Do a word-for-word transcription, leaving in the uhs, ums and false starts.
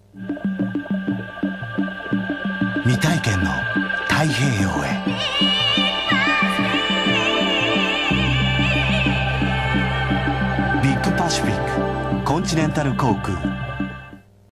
未体験の太平洋へ。ビッグパシフィックコンチネンタル航空